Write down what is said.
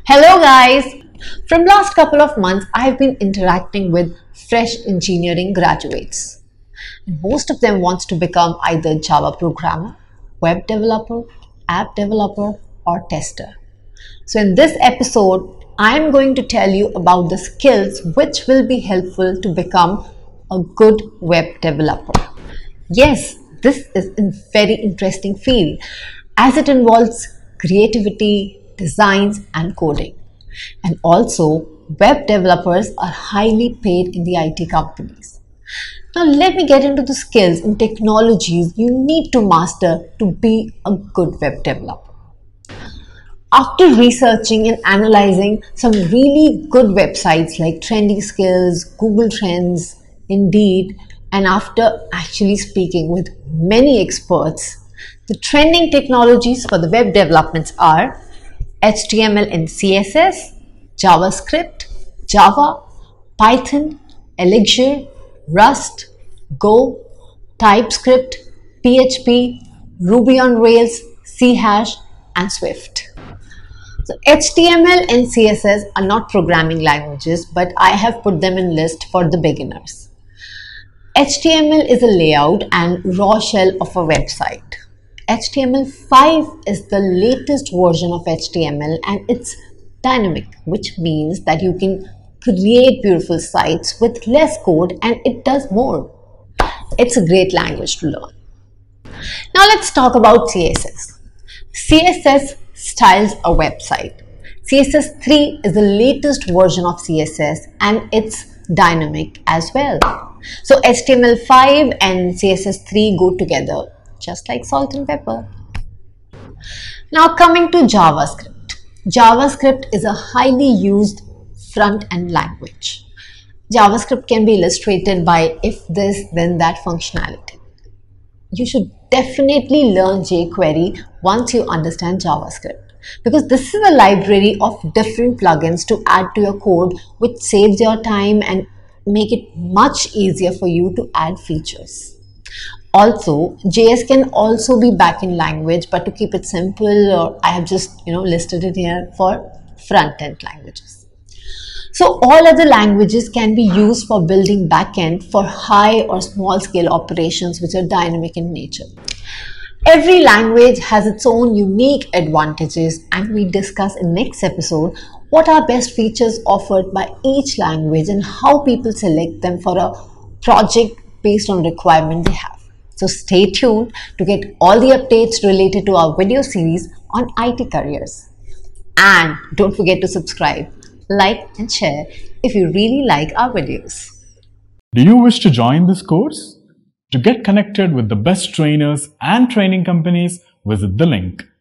Hello guys! From last couple of months, I've been interacting with fresh engineering graduates. And most of them wants to become either Java programmer, web developer, app developer or tester. So in this episode, I'm going to tell you about the skills which will be helpful to become a good web developer. Yes, this is a very interesting field as it involves creativity, designs and coding. And also, web developers are highly paid in the IT companies. Now let me get into the skills and technologies you need to master to be a good web developer. After researching and analyzing some really good websites like Trendy Skills, Google Trends, Indeed, and after actually speaking with many experts, the trending technologies for the web developments are HTML and CSS, JavaScript, Java, Python, Elixir, Rust, Go, TypeScript, PHP, Ruby on Rails, C#, and Swift. So HTML and CSS are not programming languages, but I have put them in list for the beginners. HTML is a layout and raw shell of a website. HTML5 is the latest version of HTML and it's dynamic, which means that you can create beautiful sites with less code and it does more. It's a great language to learn. Now let's talk about CSS. CSS styles a website. CSS3 is the latest version of CSS and it's dynamic as well. So HTML5 and CSS3 go together, just like salt and pepper. Now coming to JavaScript. JavaScript is a highly used front-end language. JavaScript can be illustrated by if this then that functionality. You should definitely learn jQuery once you understand JavaScript, because this is a library of different plugins to add to your code which saves your time and make it much easier for you to add features. Also, JS can also be backend language, but to keep it simple, or I have just listed it here for front-end languages. So all other languages can be used for building backend for high or small scale operations which are dynamic in nature. Every language has its own unique advantages, and we discuss in next episode what are best features offered by each language and how people select them for a project based on requirement they have. So stay tuned to get all the updates related to our video series on IT careers. And don't forget to subscribe, like and share if you really like our videos. Do you wish to join this course? To get connected with the best trainers and training companies, visit the link.